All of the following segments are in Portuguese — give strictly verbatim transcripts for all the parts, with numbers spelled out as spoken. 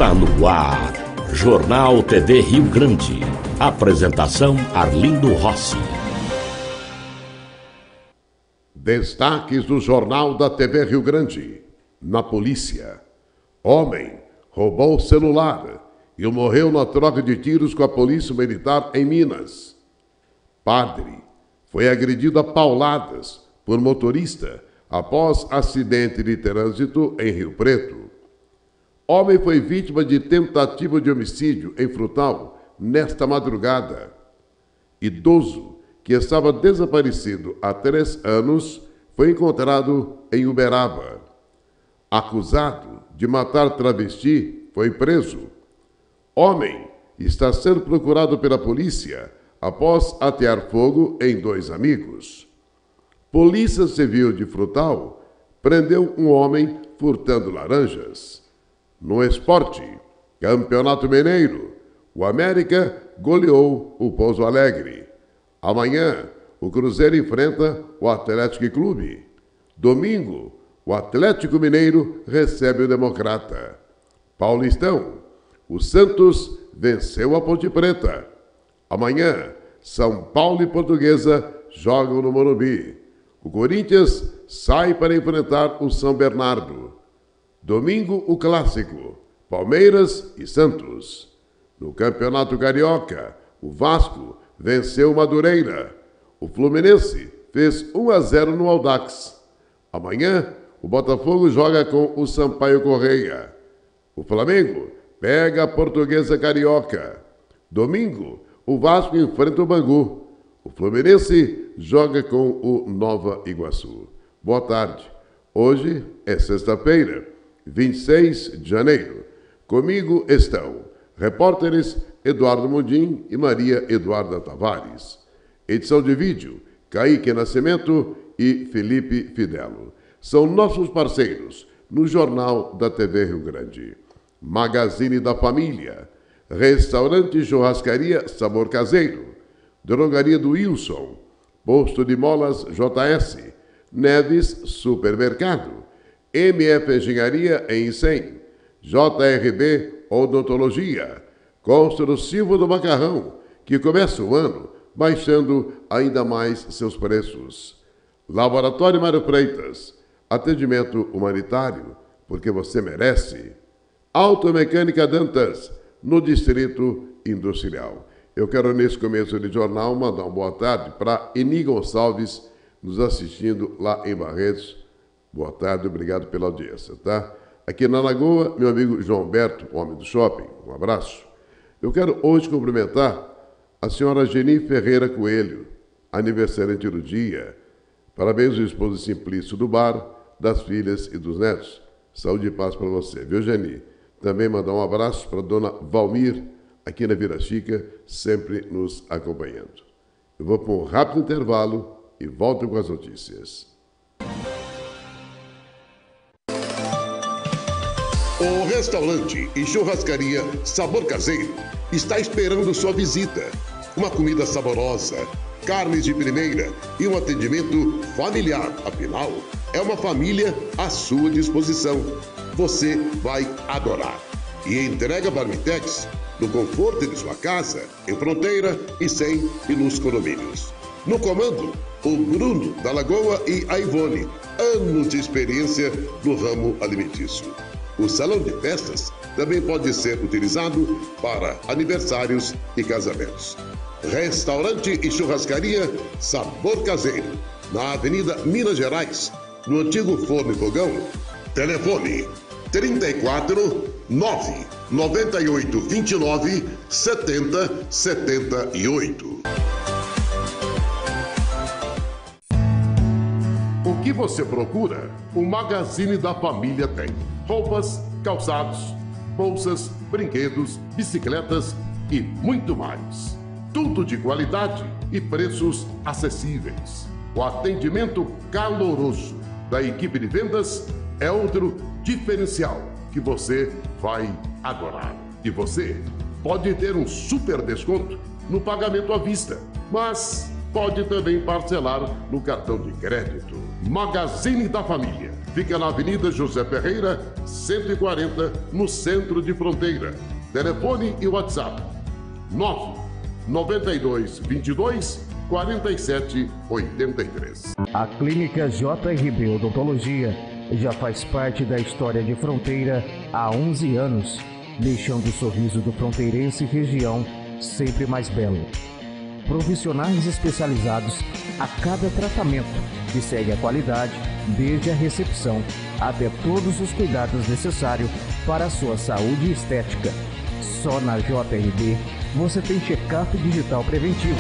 Está no ar, Jornal T V Rio Grande. Apresentação Arlindo Rossi. Destaques do Jornal da T V Rio Grande. Na polícia, homem roubou o celular e morreu na troca de tiros com a polícia militar em Minas. Padre foi agredido a pauladas por motorista após acidente de trânsito em Rio Preto. Homem foi vítima de tentativa de homicídio em Frutal nesta madrugada. Idoso que estava desaparecido há três anos foi encontrado em Uberaba. Acusado de matar travesti foi preso. Homem está sendo procurado pela polícia após atear fogo em dois amigos. Polícia Civil de Frutal prendeu um homem furtando laranjas. No esporte, Campeonato Mineiro, o América goleou o Pouso Alegre. Amanhã, o Cruzeiro enfrenta o Atlético Clube. Domingo, o Atlético Mineiro recebe o Democrata. Paulistão, o Santos venceu a Ponte Preta. Amanhã, São Paulo e Portuguesa jogam no Morumbi. O Corinthians sai para enfrentar o São Bernardo. Domingo, o Clássico, Palmeiras e Santos. No Campeonato Carioca, o Vasco venceu o Madureira. O Fluminense fez um a zero no Audax. Amanhã, o Botafogo joga com o Sampaio Correia. O Flamengo pega a Portuguesa Carioca. Domingo, o Vasco enfrenta o Bangu. O Fluminense joga com o Nova Iguaçu. Boa tarde. Hoje é sexta-feira, vinte e seis de janeiro. Comigo estão repórteres Eduardo Mundim e Maria Eduarda Tavares. Edição de vídeo, Kaique Nascimento e Felipe Fidelo. São nossos parceiros no Jornal da T V Rio Grande. Magazine da Família, Restaurante e Churrascaria Sabor Caseiro, Drogaria do Wilson, Posto de Molas J S, Neves Supermercado, M F Engenharia em Icém, J R B Odontologia, Construtivo do Macarrão, que começa o ano baixando ainda mais seus preços. Laboratório Mário Freitas, atendimento humanitário, porque você merece. Automecânica Dantas, no Distrito Industrial. Eu quero, nesse começo de jornal, mandar uma boa tarde para Eni Gonçalves, nos assistindo lá em Barretos. Boa tarde, obrigado pela audiência, tá? Aqui na Lagoa, meu amigo João Berto, homem do shopping, um abraço. Eu quero hoje cumprimentar a senhora Geni Ferreira Coelho, aniversariante do dia. Parabéns ao esposo Simplício do Bar, das filhas e dos netos. Saúde e paz para você, viu, Geni? Também mandar um abraço para a dona Valmir, aqui na Vila Chica, sempre nos acompanhando. Eu vou para um rápido intervalo e volto com as notícias. O restaurante e churrascaria Sabor Caseiro está esperando sua visita. Uma comida saborosa, carnes de primeira e um atendimento familiar. Afinal, é uma família à sua disposição. Você vai adorar. E entrega Barmitex no conforto de sua casa, em Fronteira, Icém e nos condomínios. No comando, o Bruno da Lagoa e a Ivone, anos de experiência no ramo alimentício. O salão de festas também pode ser utilizado para aniversários e casamentos. Restaurante e churrascaria Sabor Caseiro, na Avenida Minas Gerais, no antigo Forno e Fogão. Telefone trinta e quatro, nove noventa e oito, vinte e nove, setenta, setenta e oito. O que você procura, o Magazine da Família tem. Roupas, calçados, bolsas, brinquedos, bicicletas e muito mais. Tudo de qualidade e preços acessíveis. O atendimento caloroso da equipe de vendas é outro diferencial que você vai adorar. E você pode ter um super desconto no pagamento à vista, mas pode também parcelar no cartão de crédito. Magazine da Família. Fica na Avenida José Ferreira, cento e quarenta, no centro de Fronteira. Telefone e WhatsApp nove nove dois, dois dois, quatro sete oito três. A Clínica J R B Odontologia já faz parte da história de Fronteira há onze anos, deixando o sorriso do fronteirense e região sempre mais belo. Profissionais especializados a cada tratamento, que segue a qualidade desde a recepção até todos os cuidados necessários para a sua saúde e estética. Só na J R B você tem check-up digital preventivo.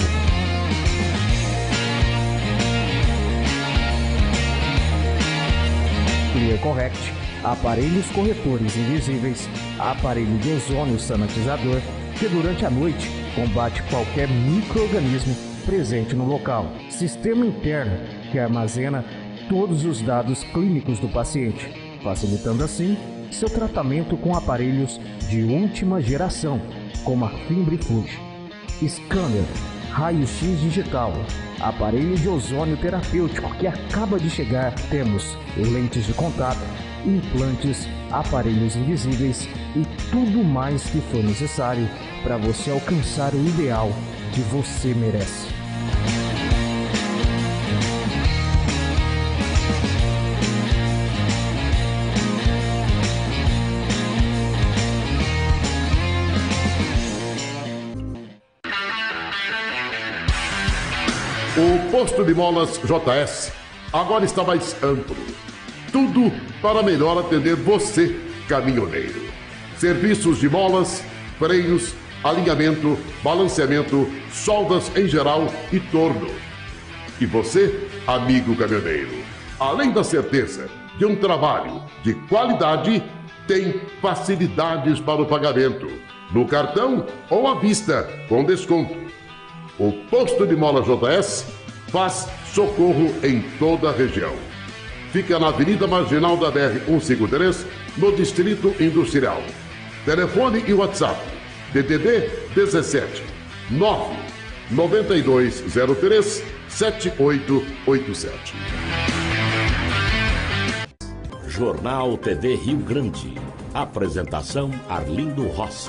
Clear Correct, aparelhos corretores invisíveis, aparelho de ozônio sanitizador, que durante a noite combate qualquer micro-organismo presente no local. Sistema interno, que armazena todos os dados clínicos do paciente, facilitando assim seu tratamento com aparelhos de última geração, como a Fimbrifuge. Scanner, raio-x digital, aparelho de ozônio terapêutico que acaba de chegar. Temos lentes de contato, implantes, aparelhos invisíveis e tudo mais que for necessário para você alcançar o ideal que você merece. O posto de molas J S agora está mais amplo. Tudo para melhor atender você, caminhoneiro. Serviços de molas, freios, alinhamento, balanceamento, soldas em geral e torno. E você, amigo caminhoneiro, além da certeza de um trabalho de qualidade, tem facilidades para o pagamento, no cartão ou à vista, com desconto. O posto de mola J S faz socorro em toda a região. Fica na Avenida Marginal da B R cento e cinquenta e três, no Distrito Industrial. Telefone e WhatsApp D D D dezessete nove nove dois zero três sete oito oito sete. Jornal T V Rio Grande. Apresentação Arlindo Rossi.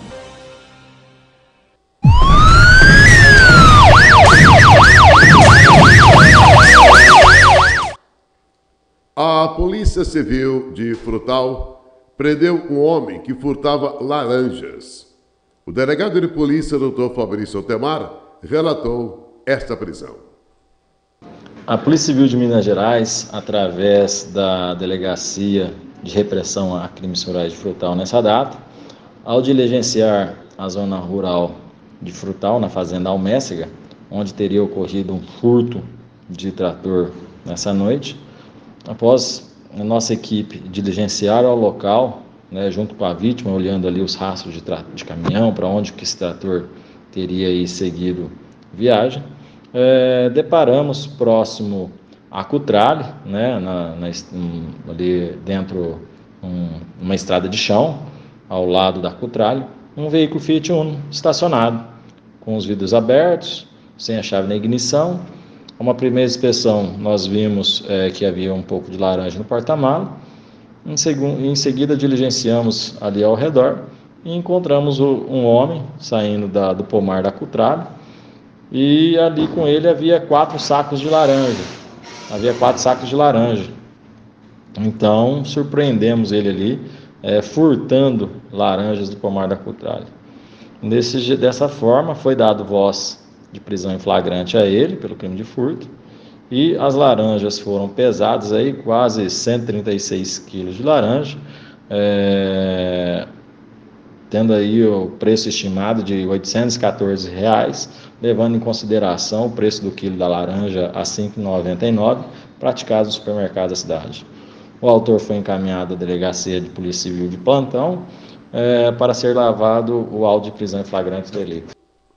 A Polícia Civil de Frutal prendeu um homem que furtava laranjas. O delegado de polícia, doutor Fabrício Altemar, relatou esta prisão. A Polícia Civil de Minas Gerais, através da Delegacia de Repressão a Crimes Rurais de Frutal nessa data, ao diligenciar a zona rural de Frutal, na fazenda Almécega, onde teria ocorrido um furto de trator nessa noite, após a nossa equipe diligenciar ao local, né, junto com a vítima, olhando ali os rastros de, de caminhão, para onde que esse trator teria aí seguido viagem, é, deparamos próximo a Cutrale, né, na, na, um, ali dentro um, uma estrada de chão, ao lado da Cutrale, um veículo Fiat Uno estacionado, com os vidros abertos, sem a chave na ignição. Uma primeira inspeção, nós vimos é, que havia um pouco de laranja no porta-mala. Em, em seguida, diligenciamos ali ao redor e encontramos o, um homem saindo da, do pomar da Cutrale. E ali com ele havia quatro sacos de laranja. Havia quatro sacos de laranja. Então, surpreendemos ele ali, é, furtando laranjas do pomar da Cutrale. Desse, dessa forma, foi dado voz de prisão em flagrante a ele, pelo crime de furto, e as laranjas foram pesadas, aí, quase cento e trinta e seis quilos de laranja, é, tendo aí o preço estimado de oitocentos e quatorze reais, levando em consideração o preço do quilo da laranja a cinco reais e noventa e nove centavos, praticado no supermercado da cidade. O autor foi encaminhado à Delegacia de Polícia Civil de plantão, é, para ser lavado o auto de prisão em flagrante delito.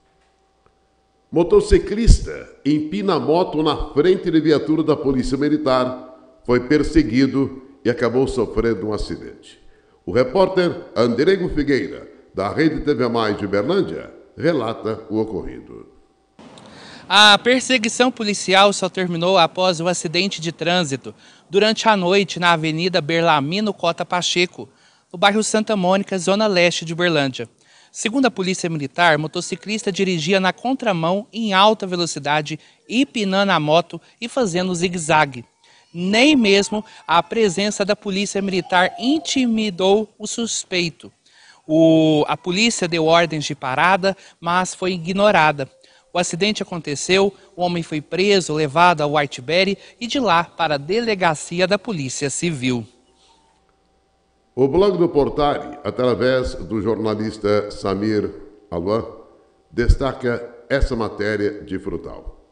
Motociclista empina moto na frente de viatura da Polícia Militar, foi perseguido e acabou sofrendo um acidente. O repórter Andrego Figueira, da Rede T V Mais de Berlândia, relata o ocorrido. A perseguição policial só terminou após o acidente de trânsito durante a noite na Avenida Berlamino Cota Pacheco, no bairro Santa Mônica, zona leste de Uberlândia. Segundo a Polícia Militar, o motociclista dirigia na contramão em alta velocidade, empinando a moto e fazendo zigue-zague. Nem mesmo a presença da Polícia Militar intimidou o suspeito. O, a polícia deu ordens de parada, mas foi ignorada. O acidente aconteceu, o homem foi preso, levado ao Whiteberry e de lá para a delegacia da Polícia Civil. O blog do Portari, através do jornalista Samir Alwan, destaca essa matéria de Frutal.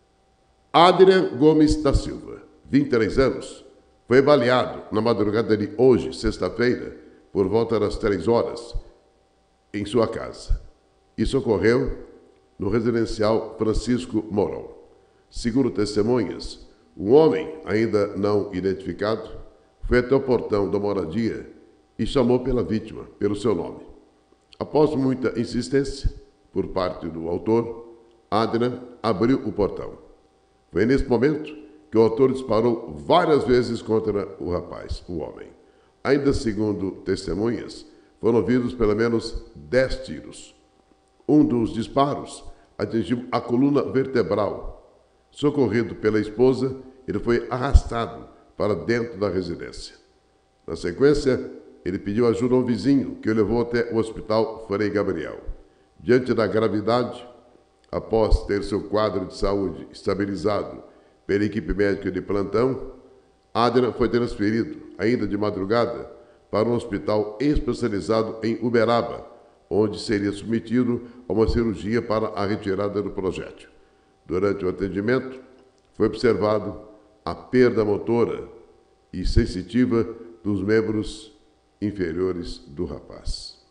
Adrian Gomes da Silva, vinte e três anos, foi baleado na madrugada de hoje, sexta-feira, por volta das três horas, em sua casa. Isso ocorreu no residencial Francisco Mourão. Segundo testemunhas, um homem, ainda não identificado, foi até o portão da moradia e chamou pela vítima, pelo seu nome. Após muita insistência por parte do autor, Adrian abriu o portão. Foi nesse momento que o autor disparou várias vezes contra o rapaz, o homem. Ainda segundo testemunhas, foram ouvidos pelo menos dez tiros. Um dos disparos atingiu a coluna vertebral. Socorrido pela esposa, ele foi arrastado para dentro da residência. Na sequência, ele pediu ajuda a um vizinho, que o levou até o hospital Frei Gabriel. Diante da gravidade, após ter seu quadro de saúde estabilizado pela equipe médica de plantão, Adrian foi transferido, ainda de madrugada, para um hospital especializado em Uberaba, onde seria submetido a uma cirurgia para a retirada do projétil. Durante o atendimento, foi observado a perda motora e sensitiva dos membros inferiores do rapaz.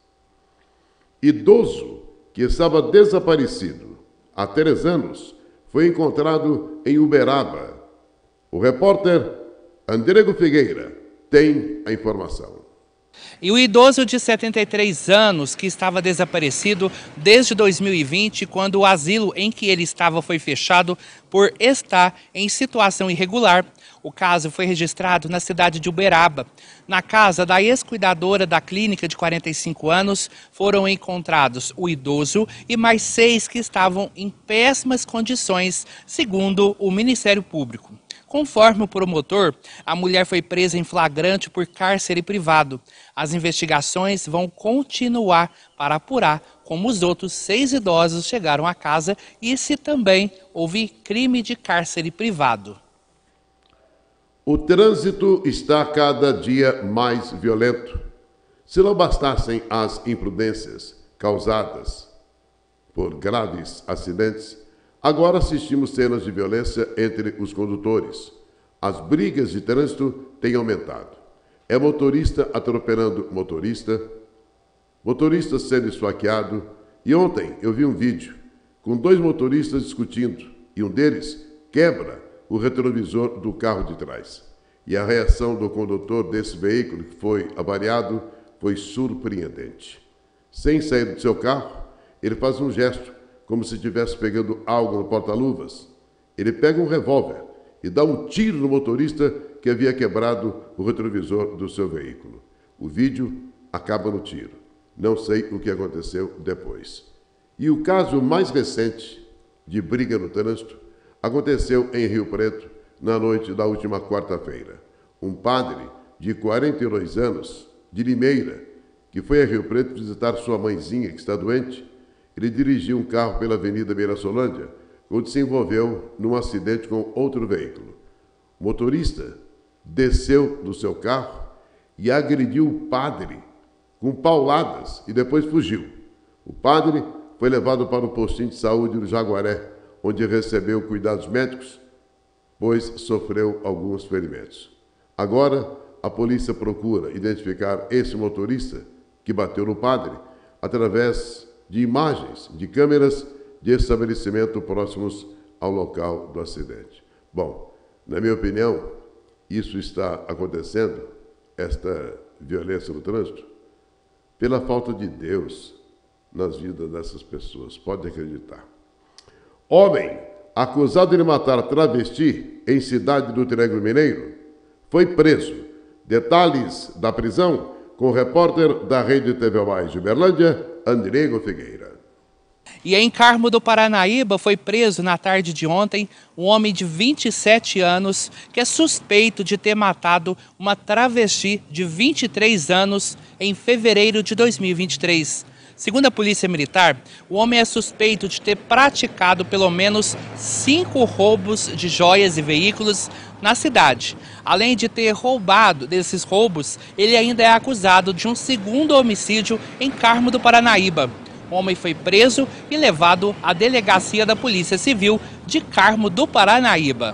Idoso que estava desaparecido há três anos foi encontrado em Uberaba. O repórter Andrego Figueira tem a informação. E o idoso de setenta e três anos, que estava desaparecido desde dois mil e vinte, quando o asilo em que ele estava foi fechado por estar em situação irregular. O caso foi registrado na cidade de Uberaba. Na casa da ex-cuidadora da clínica de quarenta e cinco anos, foram encontrados o idoso e mais seis que estavam em péssimas condições, segundo o Ministério Público. Conforme o promotor, a mulher foi presa em flagrante por cárcere privado. As investigações vão continuar para apurar como os outros seis idosos chegaram à casa e se também houve crime de cárcere privado. O trânsito está cada dia mais violento. Se não bastassem as imprudências causadas por graves acidentes, agora assistimos cenas de violência entre os condutores. As brigas de trânsito têm aumentado. É motorista atropelando motorista, motorista sendo esfaqueado. E ontem eu vi um vídeo com dois motoristas discutindo e um deles quebra o retrovisor do carro de trás. E a reação do condutor desse veículo que foi avariado foi surpreendente. Sem sair do seu carro, ele faz um gesto como se estivesse pegando algo no porta-luvas. Ele pega um revólver e dá um tiro no motorista que havia quebrado o retrovisor do seu veículo. O vídeo acaba no tiro. Não sei o que aconteceu depois. E o caso mais recente de briga no trânsito aconteceu em Rio Preto na noite da última quarta-feira. Um padre de quarenta e dois anos, de Limeira, que foi a Rio Preto visitar sua mãezinha que está doente, ele dirigiu um carro pela Avenida Mirasolândia, onde se envolveu num acidente com outro veículo. O motorista desceu do seu carro e agrediu o padre com pauladas e depois fugiu. O padre foi levado para o postinho de saúde do Jaguaré, onde recebeu cuidados médicos, pois sofreu alguns ferimentos. Agora, a polícia procura identificar esse motorista que bateu no padre através de imagens de câmeras de estabelecimento próximos ao local do acidente. Bom, na minha opinião, isso está acontecendo, esta violência no trânsito, pela falta de Deus nas vidas dessas pessoas. Pode acreditar. Homem acusado de matar travesti em cidade do Triângulo Mineiro, foi preso. Detalhes da prisão com o repórter da Rede T V Mais de Uberlândia, Andrigo Figueira. E em Carmo do Paranaíba foi preso na tarde de ontem um homem de vinte e sete anos que é suspeito de ter matado uma travesti de vinte e três anos em fevereiro de dois mil e vinte e três. Segundo a Polícia Militar, o homem é suspeito de ter praticado pelo menos cinco roubos de joias e veículos na cidade. Além de ter roubado desses roubos, ele ainda é acusado de um segundo homicídio em Carmo do Paranaíba. O homem foi preso e levado à delegacia da Polícia Civil de Carmo do Paranaíba.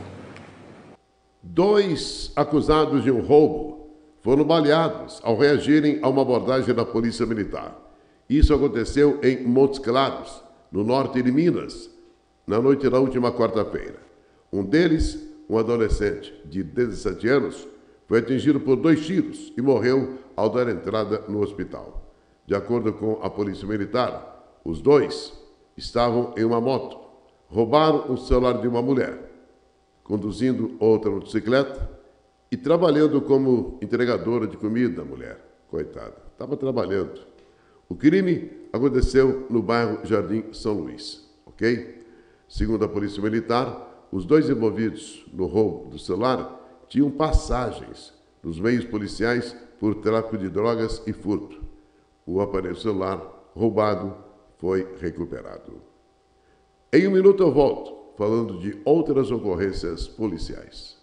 Dois acusados de um roubo foram baleados ao reagirem a uma abordagem da Polícia Militar. Isso aconteceu em Montes Claros, no norte de Minas, na noite da última quarta-feira. Um deles, um adolescente de dezessete anos, foi atingido por dois tiros e morreu ao dar entrada no hospital. De acordo com a Polícia Militar, os dois estavam em uma moto, roubaram o celular de uma mulher, conduzindo outra motocicleta e trabalhando como entregadora de comida, a mulher, coitada, estava trabalhando. O crime aconteceu no bairro Jardim São Luís, ok? Segundo a Polícia Militar, os dois envolvidos no roubo do celular tinham passagens nos meios policiais por tráfico de drogas e furto. O aparelho celular roubado foi recuperado. Em um minuto eu volto, falando de outras ocorrências policiais.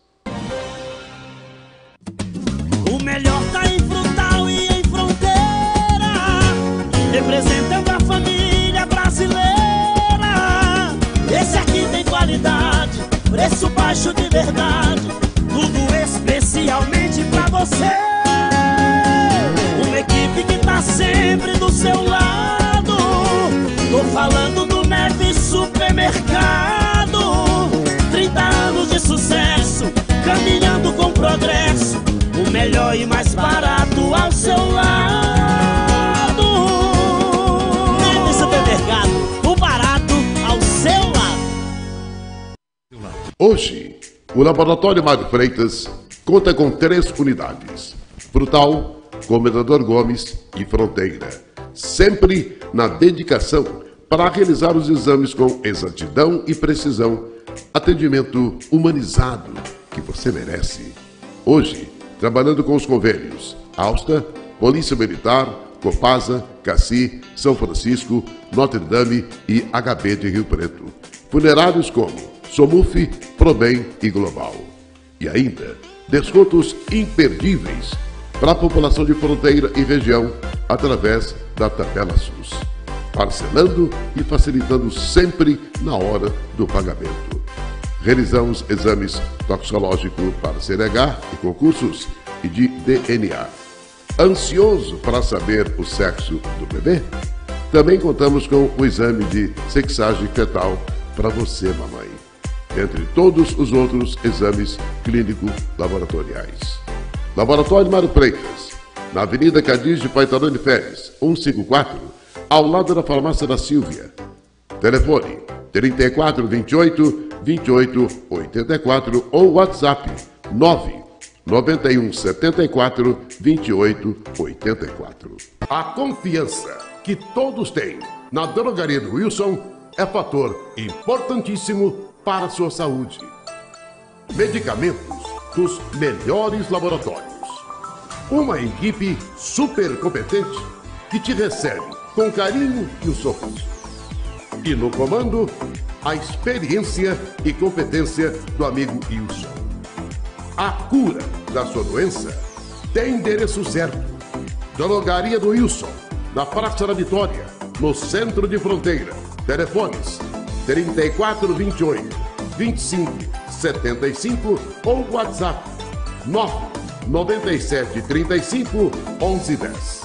O melhor tá em Frutal e em Fronteira, representando a família brasileira. Esse aqui tem qualidade, preço baixo de verdade, tudo especialmente pra você. Uma equipe que tá sempre do seu lado. Tô falando do Neve Supermercado. trinta anos de sucesso, caminhando com progresso. O melhor e mais barato ao seu lado. Neve Supermercado, o barato ao seu lado. Hoje, o Laboratório Mário Freitas conta com três unidades: Frutal, Comendador Gomes e Fronteira, sempre na dedicação para realizar os exames com exatidão e precisão, atendimento humanizado que você merece. Hoje, trabalhando com os convênios Alsta, Polícia Militar, Copasa, Cassi, São Francisco, Notre Dame e H B de Rio Preto. Funerários como Somuf, Probem e Global. E ainda, descontos imperdíveis para a população de Fronteira e região através da tabela SUS, parcelando e facilitando sempre na hora do pagamento. Realizamos exames toxicológicos para C N H e concursos e de D N A. Ansioso para saber o sexo do bebê? Também contamos com o exame de sexagem fetal para você, mamãe, entre todos os outros exames clínico-laboratoriais. Laboratório Mário Freitas, na Avenida Cadiz de Paitaran de Férias, cento e cinquenta e quatro, ao lado da Farmácia da Silvia. Telefone trinta e quatro, vinte e oito, vinte e oito, oitenta e quatro ou WhatsApp nove nove um sete quatro, vinte e oito, oitenta e quatro. A confiança que todos têm na drogaria do Wilson é fator importantíssimo para a sua saúde. Medicamentos dos melhores laboratórios. Uma equipe super competente que te recebe com carinho e um sorriso. E no comando, a experiência e competência do amigo Wilson. A cura da sua doença tem endereço certo. Drogaria do Wilson, na Praça da Vitória, no centro de Fronteira. Telefones trinta e quatro, vinte e oito, vinte e cinco, setenta e cinco ou WhatsApp nove nove sete, trinta e cinco, onze dez.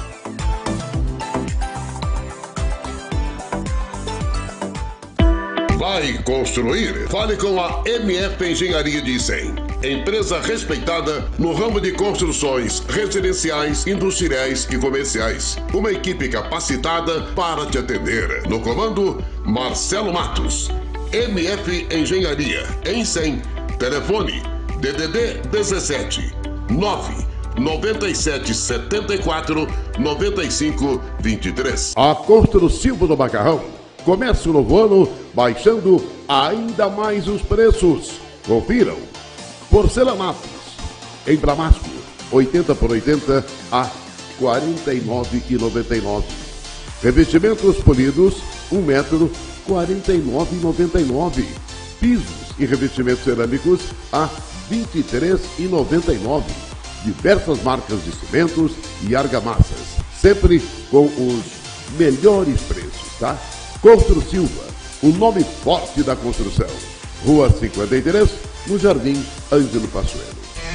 Vai construir? Fale com a M F Engenharia de Icém. Empresa respeitada no ramo de construções residenciais, industriais e comerciais. Uma equipe capacitada para te atender. No comando, Marcelo Matos. M F Engenharia, em cem. Telefone D D D dezessete nove nove sete sete quatro nove cinco dois três. A Construtiva do Macarrão começa o novo ano baixando ainda mais os preços. Confiram. Porcelanatos em Damasco, oitenta por oitenta a quarenta e nove reais e noventa e nove centavos. Revestimentos polidos, um metro, quarenta e nove reais e noventa e nove centavos. Pisos e revestimentos cerâmicos a vinte e três reais e noventa e nove centavos. Diversas marcas de cimentos e argamassas, sempre com os melhores preços, tá? Construtiva, o nome forte da construção. Rua cinquenta e três, no Jardim Ângelo Passuelo.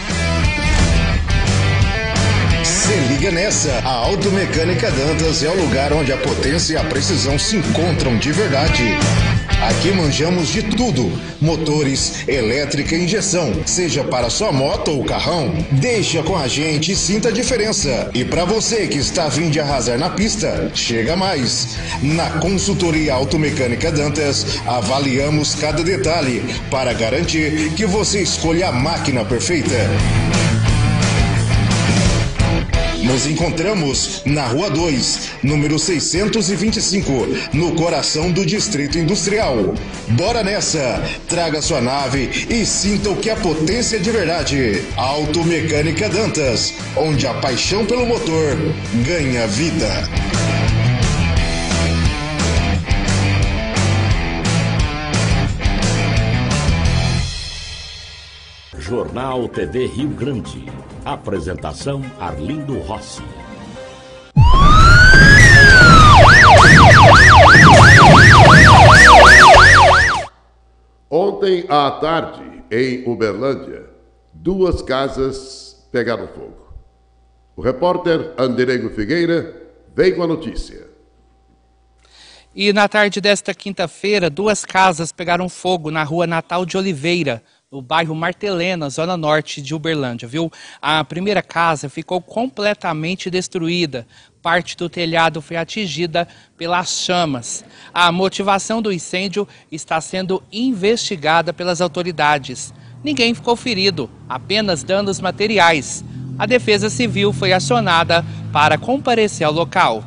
Se liga nessa, a Automecânica Dantas é o lugar onde a potência e a precisão se encontram de verdade. Aqui manjamos de tudo, motores, elétrica e injeção, seja para sua moto ou carrão. Deixa com a gente e sinta a diferença. E para você que está a fim de arrasar na pista, chega mais. Na Consultoria Automecânica Dantas, avaliamos cada detalhe para garantir que você escolha a máquina perfeita. Nos encontramos na Rua dois, número seiscentos e vinte e cinco, no coração do Distrito Industrial. Bora nessa! Traga sua nave e sinta o que é potência de verdade. Automecânica Dantas, onde a paixão pelo motor ganha vida. Jornal T V Rio Grande. Apresentação Arlindo Rossi. Ontem à tarde, em Uberlândia, duas casas pegaram fogo. O repórter Anderego Figueira vem com a notícia. E na tarde desta quinta-feira, duas casas pegaram fogo na rua Natal de Oliveira, no bairro Martelena, zona norte de Uberlândia, viu? A primeira casa ficou completamente destruída. Parte do telhado foi atingida pelas chamas. A motivação do incêndio está sendo investigada pelas autoridades. Ninguém ficou ferido, apenas danos materiais. A Defesa Civil foi acionada para comparecer ao local.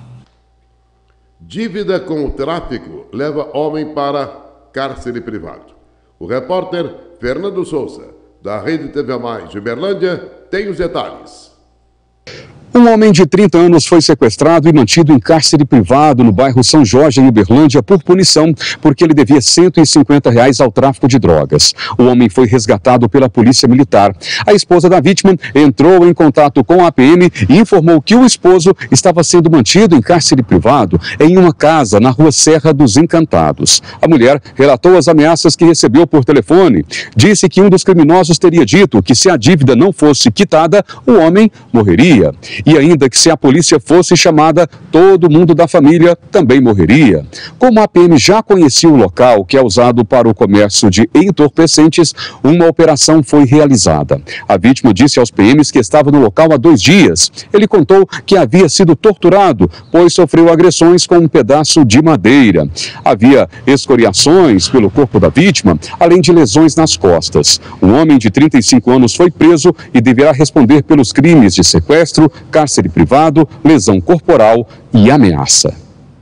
Dívida com o tráfico leva homem para cárcere privado. O repórter Fernando Souza, da Rede T V Mais de Uberlândia, tem os detalhes. Um homem de trinta anos foi sequestrado e mantido em cárcere privado no bairro São Jorge, em Uberlândia, por punição, porque ele devia cento e cinquenta reais ao tráfico de drogas. O homem foi resgatado pela Polícia Militar. A esposa da vítima entrou em contato com a P M e informou que o esposo estava sendo mantido em cárcere privado em uma casa na rua Serra dos Encantados. A mulher relatou as ameaças que recebeu por telefone. Disse que um dos criminosos teria dito que se a dívida não fosse quitada, o homem morreria. E ainda que se a polícia fosse chamada, todo mundo da família também morreria. Como a P M já conhecia o local, que é usado para o comércio de entorpecentes, uma operação foi realizada. A vítima disse aos P Ms que estava no local há dois dias. Ele contou que havia sido torturado, pois sofreu agressões com um pedaço de madeira. Havia escoriações pelo corpo da vítima, além de lesões nas costas. Um homem de trinta e cinco anos foi preso e deverá responder pelos crimes de sequestro, cárcere privado, lesão corporal e ameaça.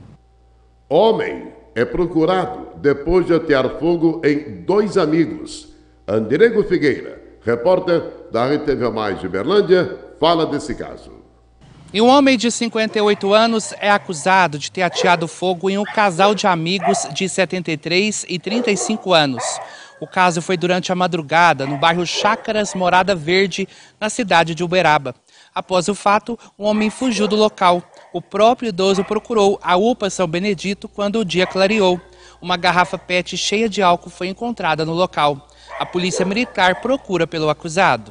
Homem é procurado depois de atear fogo em dois amigos. Anderego Figueira, repórter da Rede T V Mais de Uberlândia, fala desse caso. E um homem de cinquenta e oito anos é acusado de ter ateado fogo em um casal de amigos de setenta e três e trinta e cinco anos. O caso foi durante a madrugada, no bairro Chácaras Morada Verde, na cidade de Uberaba. Após o fato, o homem fugiu do local. O próprio idoso procurou a U P A São Benedito quando o dia clareou. Uma garrafa P E T cheia de álcool foi encontrada no local. A polícia militar procura pelo acusado.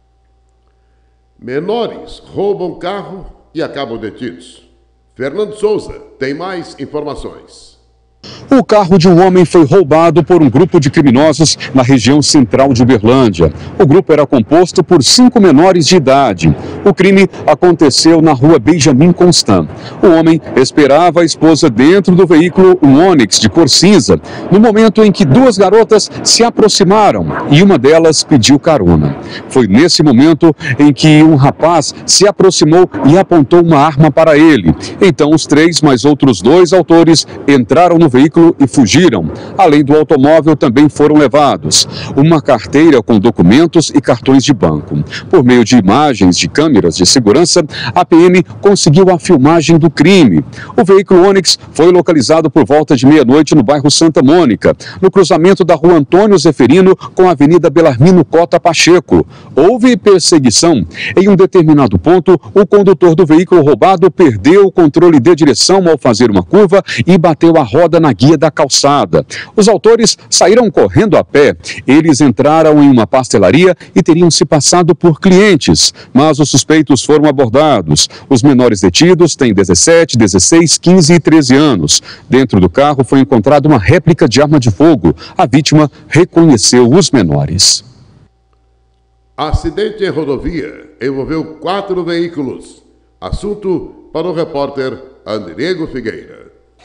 Menores roubam carro e acabam detidos. Fernando Souza tem mais informações. O carro de um homem foi roubado por um grupo de criminosos na região central de Uberlândia. O grupo era composto por cinco menores de idade. O crime aconteceu na rua Benjamin Constant. O homem esperava a esposa dentro do veículo, um Onix de cor cinza, no momento em que duas garotas se aproximaram e uma delas pediu carona. Foi nesse momento em que um rapaz se aproximou e apontou uma arma para ele. Então os três, mais outros dois autores, entraram no veículo e fugiram. Além do automóvel, também foram levados uma carteira com documentos e cartões de banco. Por meio de imagens de câmeras de segurança, a P M conseguiu a filmagem do crime. O veículo Onix foi localizado por volta de meia-noite no bairro Santa Mônica, no cruzamento da rua Antônio Zeferino com a Avenida Belarmino Cota Pacheco. Houve perseguição. Em um determinado ponto, o condutor do veículo roubado perdeu o controle de direção ao fazer uma curva e bateu a roda na guia da calçada. Os autores saíram correndo a pé. Eles entraram em uma pastelaria e teriam se passado por clientes, mas os suspeitos foram abordados. Os menores detidos têm dezessete, dezesseis, quinze e treze anos. Dentro do carro foi encontrada uma réplica de arma de fogo. A vítima reconheceu os menores. Acidente em rodovia envolveu quatro veículos. Assunto para o repórter Andrego Figueira.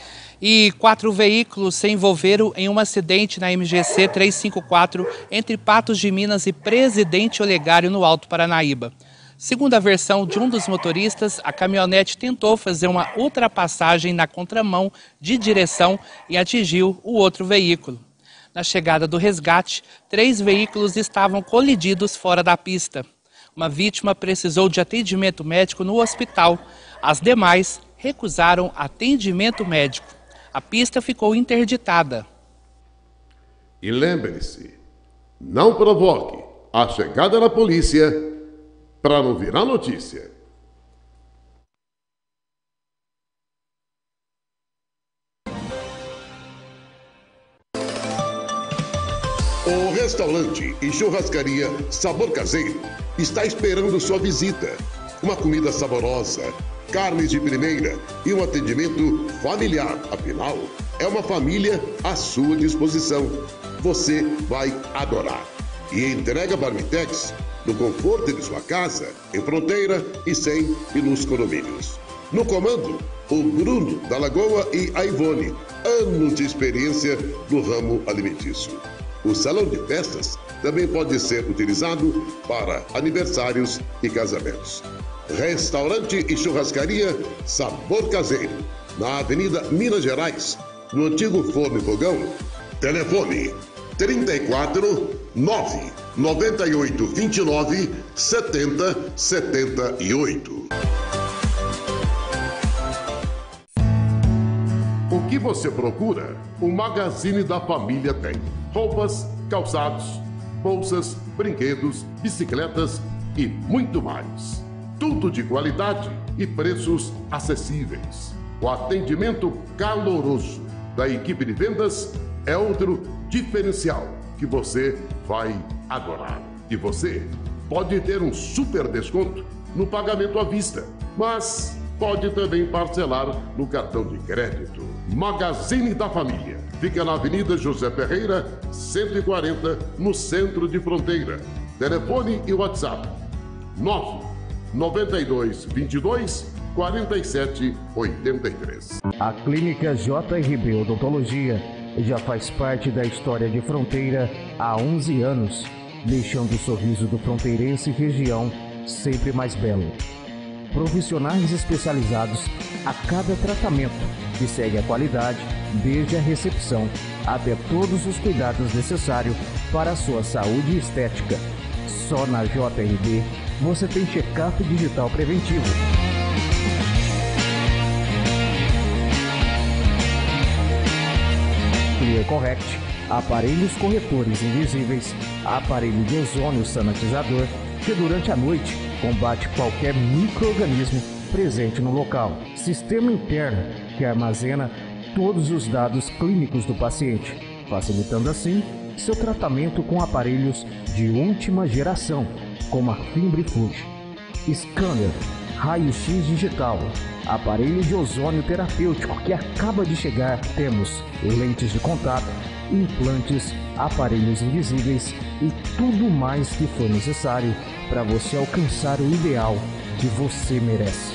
E quatro veículos se envolveram em um acidente na M G C trezentos e cinquenta e quatro entre Patos de Minas e Presidente Olegário, no Alto Paranaíba. Segundo a versão de um dos motoristas, a caminhonete tentou fazer uma ultrapassagem na contramão de direção e atingiu o outro veículo. Na chegada do resgate, três veículos estavam colididos fora da pista. Uma vítima precisou de atendimento médico no hospital. As demais recusaram atendimento médico. A pista ficou interditada. E lembre-se, não provoque a chegada da polícia para não virar notícia. O restaurante e churrascaria Sabor Caseiro está esperando sua visita. Uma comida saborosa, carnes de primeira e um atendimento familiar. Afinal, é uma família à sua disposição. Você vai adorar. E entrega Marmitex no conforto de sua casa, em Fronteira e cem e nos condomínios. No comando, o Bruno da Lagoa e a Ivone, anos de experiência no ramo alimentício. O salão de festas também pode ser utilizado para aniversários e casamentos. Restaurante e churrascaria Sabor Caseiro, na Avenida Minas Gerais, no antigo Forno e Fogão. Telefone trinta e quatro, nove noventa e oito, vinte e nove, setenta, setenta e oito. O que você procura, o Magazine da Família tem. Roupas, calçados, bolsas, brinquedos, bicicletas e muito mais. Tudo de qualidade e preços acessíveis. O atendimento caloroso da equipe de vendas é outro diferencial que você vai adorar. E você pode ter um super desconto no pagamento à vista, mas pode também parcelar no cartão de crédito. Magazine da Família. Fica na Avenida José Ferreira, cento e quarenta, no centro de Fronteira. Telefone e WhatsApp nove noventa e dois, vinte e dois, quarenta e sete, oitenta e três. A Clínica J R B Odontologia já faz parte da história de Fronteira há onze anos, deixando o sorriso do fronteirense e região sempre mais belo. Profissionais especializados a cada tratamento, que segue a qualidade desde a recepção até todos os cuidados necessários para a sua saúde e estética. Só na J R B você tem check-up digital preventivo. Clear Correct, aparelhos corretores invisíveis, aparelho de ozônio sanitizador que durante a noite combate qualquer micro-organismo presente no local. Sistema interno que armazena todos os dados clínicos do paciente, facilitando assim seu tratamento com aparelhos de última geração, como a Fimbrifuge. scanner, raio-x digital, aparelho de ozônio terapêutico que acaba de chegar. Temos lentes de contato, implantes, aparelhos invisíveis e tudo mais que for necessário para você alcançar o ideal que você merece.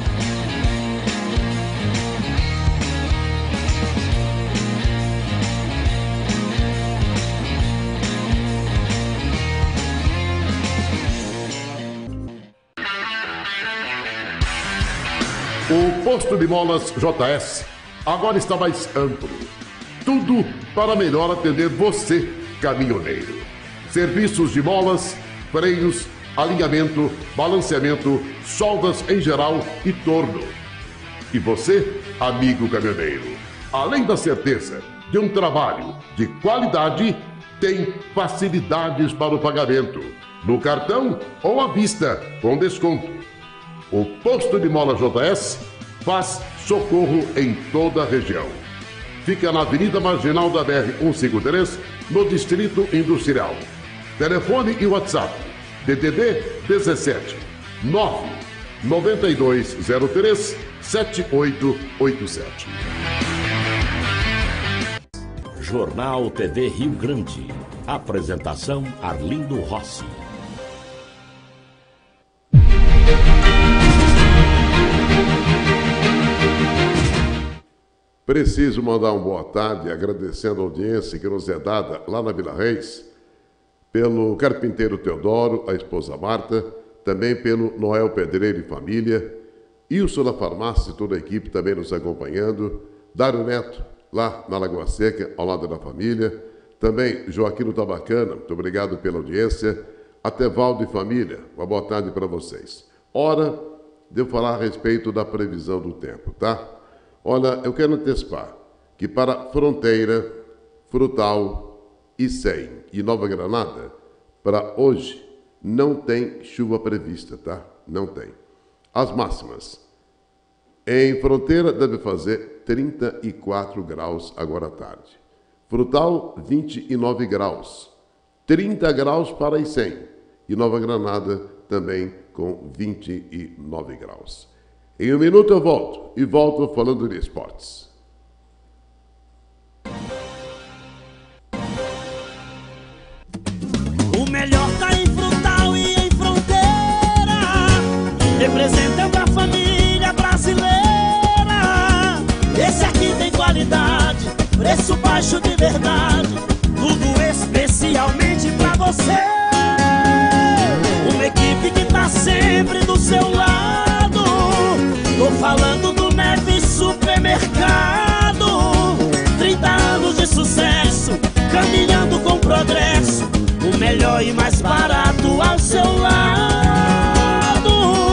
O posto de molas J S agora está mais amplo. Tudo para melhor atender você, caminhoneiro. Serviços de molas, freios, alinhamento, balanceamento, soldas em geral e torno. E você, amigo caminhoneiro, além da certeza de um trabalho de qualidade, tem facilidades para o pagamento, no cartão ou à vista, com desconto. O posto de mola J S faz socorro em toda a região. Fica na Avenida Marginal da B R cento e cinquenta e três, no Distrito Industrial. Telefone e WhatsApp: D D D dezessete nove nove dois zero três sete oito oito sete. Jornal T V Rio Grande. Apresentação: Arlindo Rossi. Preciso mandar uma boa tarde, agradecendo a audiência que nos é dada lá na Vila Reis, pelo carpinteiro Teodoro, a esposa Marta, também pelo Noel Pedreiro e família, Ilson da Farmácia e toda a equipe também nos acompanhando, Dário Neto, lá na Lagoa Seca, ao lado da família, também Joaquim Tabacana, muito obrigado pela audiência, até Valdo e família, uma boa tarde para vocês. Hora de eu falar a respeito da previsão do tempo, tá? Olha, eu quero antecipar que para Fronteira, Frutal, Icém e Nova Granada, para hoje, não tem chuva prevista, tá? Não tem. As máximas. Em Fronteira deve fazer trinta e quatro graus agora à tarde. Frutal, vinte e nove graus. trinta graus para Icém. E Nova Granada também com vinte e nove graus. Em um minuto eu volto, e volto falando de esportes. O melhor tá em Frutal e em Fronteira, representando a família brasileira. Esse aqui tem qualidade, preço baixo de verdade, tudo especialmente pra você. Uma equipe que tá sempre do seu lado. Tô falando do Neves Supermercado. trinta anos de sucesso, caminhando com progresso. O melhor e mais barato ao seu lado.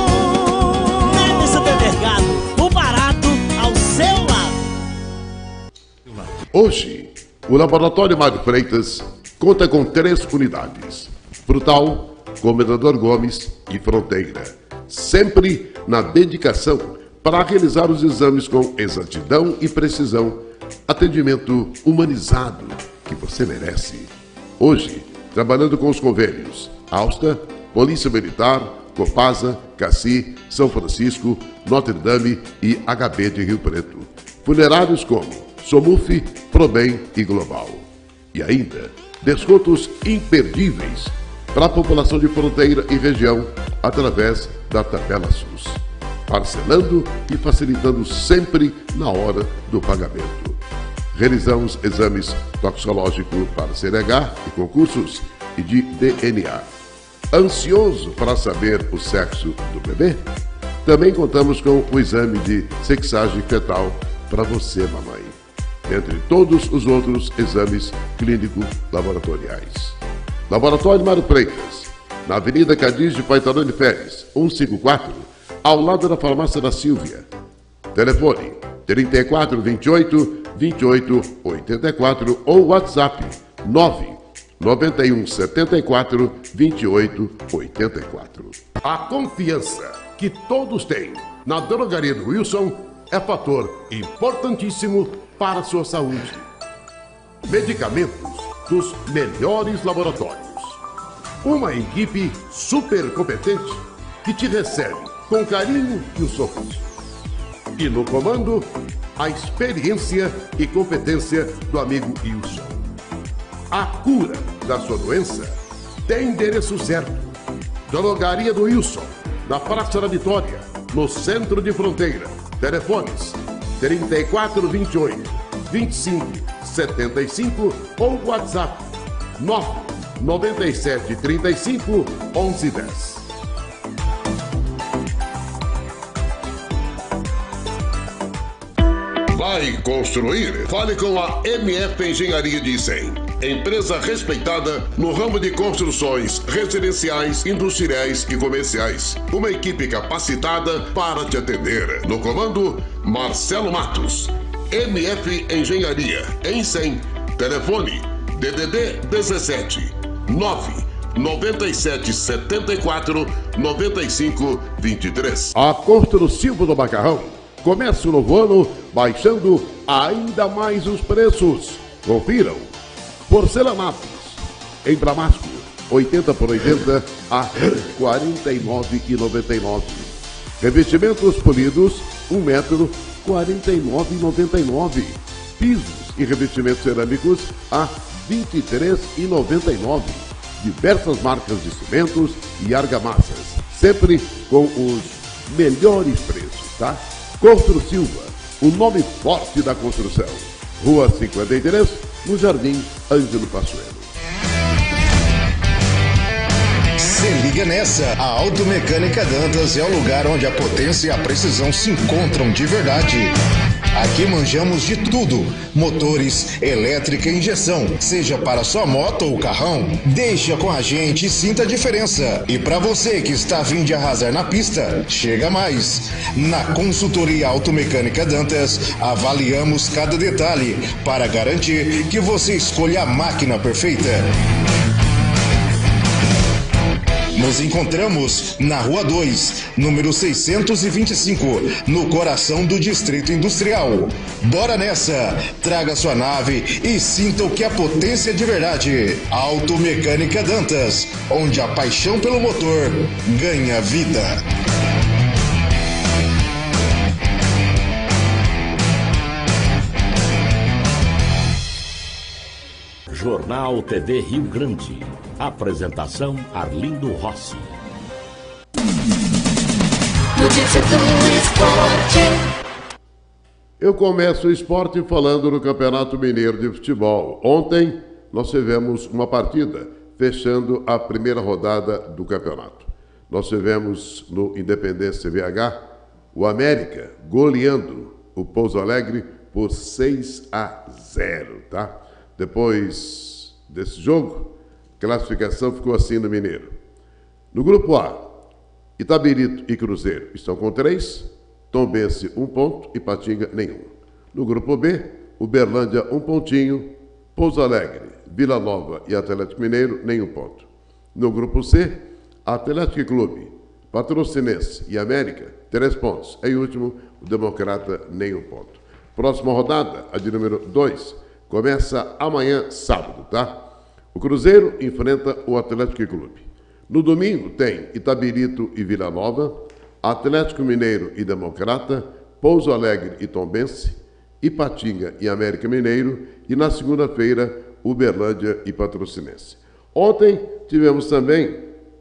Neves Supermercado, o barato ao seu lado. Hoje, o Laboratório Mário Freitas conta com três unidades: Frutal, Comendador Gomes e Fronteira. Sempre na dedicação para realizar os exames com exatidão e precisão, atendimento humanizado que você merece. Hoje, trabalhando com os convênios Alsta, Polícia Militar, Copasa, Cassi, São Francisco, Notre Dame e H B de Rio Preto. Funerários como Somuf, Probem e Global. E ainda, descontos imperdíveis para a população de Fronteira e região através da tabela SUS, parcelando e facilitando sempre na hora do pagamento. Realizamos exames toxicológicos para C N H e concursos e de D N A. Ansioso para saber o sexo do bebê? Também contamos com o exame de sexagem fetal para você, mamãe, entre todos os outros exames clínico-laboratoriais. Laboratório Mário Freitas, na Avenida Cadiz de Paitadão de Férias, cento e cinquenta e quatro, ao lado da Farmácia da Silvia. Telefone trinta e quatro, vinte e oito, vinte e oito, oitenta e quatro ou WhatsApp nove nove um sete quatro, vinte e oito, oitenta e quatro. A confiança que todos têm na drogaria do Wilson é fator importantíssimo para a sua saúde. Medicamentos dos melhores laboratórios. Uma equipe super competente que te recebe com carinho e um sorriso. E no comando, a experiência e competência do amigo Wilson. A cura da sua doença tem endereço certo. Drogaria do Wilson, na Praça da Vitória, no centro de Fronteira. Telefones trinta e quatro, vinte e oito, vinte e cinco, setenta e cinco ou WhatsApp nove nove sete, trinta e cinco, onze, dez. Vai construir? Fale com a M F Engenharia de Icém. Empresa respeitada no ramo de construções residenciais, industriais e comerciais. Uma equipe capacitada para te atender. No comando, Marcelo Matos. M F Engenharia, em Icém. Telefone D D D dezessete, nove nove sete, sete quatro, nove cinco, dois três. A Construtiva do Macarrão começa o novo ano baixando ainda mais os preços. Confiram. Porcelanatos em Damasco, oitenta por oitenta a quarenta e nove reais e noventa e nove centavos. Revestimentos polidos, um metro, quarenta e nove reais e noventa e nove centavos. Pisos e revestimentos cerâmicos a vinte e três reais e noventa e nove centavos. Diversas marcas de cimentos e argamassas, sempre com os melhores preços, tá? Construtiva, o nome forte da construção. Rua cinquenta e três, no Jardim Ângelo Passuelo. Se liga nessa, a Automecânica Dantas é o lugar onde a potência e a precisão se encontram de verdade. Aqui manjamos de tudo, motores, elétrica e injeção, seja para sua moto ou carrão. Deixa com a gente e sinta a diferença. E para você que está a fim de arrasar na pista, chega mais. Na Consultoria Automecânica Dantas, avaliamos cada detalhe para garantir que você escolha a máquina perfeita. Nos encontramos na Rua dois, número seiscentos e vinte e cinco, no coração do Distrito Industrial. Bora nessa! Traga sua nave e sinta o que é potência de verdade. Automecânica Dantas, onde a paixão pelo motor ganha vida. Jornal T V Rio Grande. Apresentação Arlindo Rossi. Notícia do esporte. Eu começo o esporte falando do Campeonato Mineiro de Futebol. Ontem nós tivemos uma partida fechando a primeira rodada do campeonato. Nós tivemos no Independência V H o América goleando o Pouso Alegre por seis a zero, tá? Depois desse jogo, a classificação ficou assim no Mineiro. No grupo A, Itabirito e Cruzeiro estão com três, Tombense um ponto e Patinga nenhum. No grupo B, Uberlândia um pontinho, Pouso Alegre, Vila Nova e Atlético Mineiro nenhum ponto. No grupo C, Atlético Clube, Patrocinense e América três pontos. Em último, o Democrata nenhum ponto. Próxima rodada, a de número dois, começa amanhã, sábado, tá? O Cruzeiro enfrenta o Atlético Clube. No domingo tem Itabirito e Vila Nova, Atlético Mineiro e Democrata, Pouso Alegre e Tombense, Ipatinga e América Mineiro, e na segunda-feira, Uberlândia e Patrocinense. Ontem tivemos também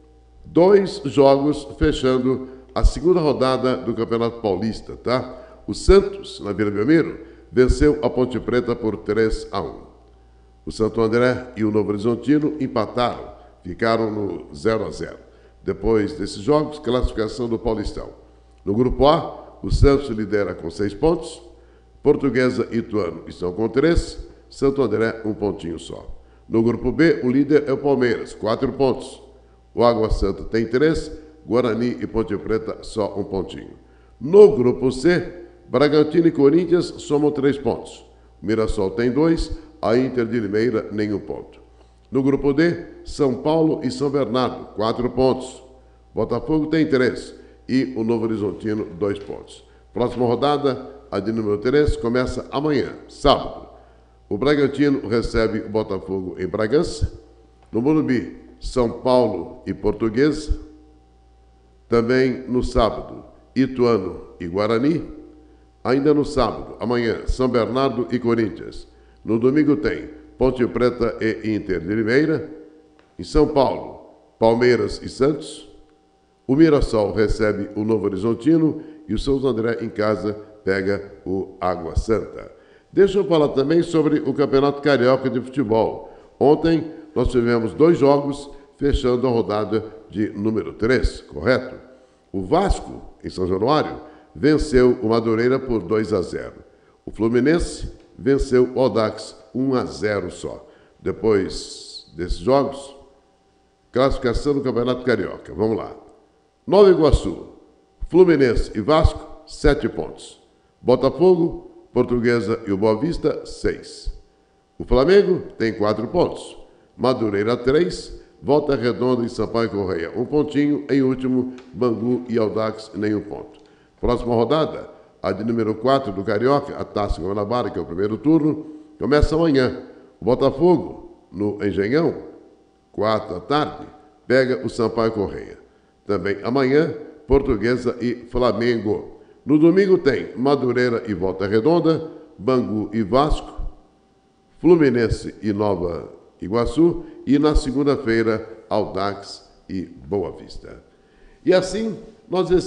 dois jogos fechando a segunda rodada do Campeonato Paulista, tá? O Santos, na Vila Belmiro, venceu a Ponte Preta por três a um. O Santo André e o Novo Horizontino empataram, ficaram no zero a zero. Depois desses jogos, classificação do Paulistão. No grupo A, o Santos lidera com seis pontos, Portuguesa e Ituano estão com três, Santo André um pontinho só. No grupo B, o líder é o Palmeiras, quatro pontos. O Água Santa tem três, Guarani e Ponte Preta só um pontinho. No grupo C, Bragantino e Corinthians somam três pontos. O Mirassol tem dois, a Inter de Limeira nenhum ponto. No grupo D, São Paulo e São Bernardo, quatro pontos. Botafogo tem três e o Novo Horizontino, dois pontos. Próxima rodada, a de número três, começa amanhã, sábado. O Bragantino recebe o Botafogo em Bragança. No Morumbi, São Paulo e Portuguesa. Também no sábado, Ituano e Guarani. Ainda no sábado, amanhã, São Bernardo e Corinthians. No domingo tem Ponte Preta e Inter de Limeira. Em São Paulo, Palmeiras e Santos. O Mirassol recebe o Novo Horizontino e o São André em casa pega o Água Santa. Deixa eu falar também sobre o Campeonato Carioca de Futebol. Ontem nós tivemos dois jogos fechando a rodada de número três, correto? O Vasco, em São Januário, venceu o Madureira por dois a zero. O Fluminense venceu o Audax um a zero só. Depois desses jogos, classificação do Campeonato Carioca. Vamos lá. Nova Iguaçu, Fluminense e Vasco, sete pontos. Botafogo, Portuguesa e o Boa Vista, seis. O Flamengo tem quatro pontos. Madureira, três. Volta Redonda e Sampaio Correia, um pontinho. Em último, Bangu e Audax, nenhum ponto. Próxima rodada, a de número quatro do Carioca, a Taça Guanabara, que é o primeiro turno, começa amanhã. O Botafogo, no Engenhão, quatro da tarde, pega o Sampaio Correia. Também amanhã, Portuguesa e Flamengo. No domingo tem Madureira e Volta Redonda, Bangu e Vasco, Fluminense e Nova Iguaçu, e na segunda-feira, Audax e Boa Vista. E assim, nós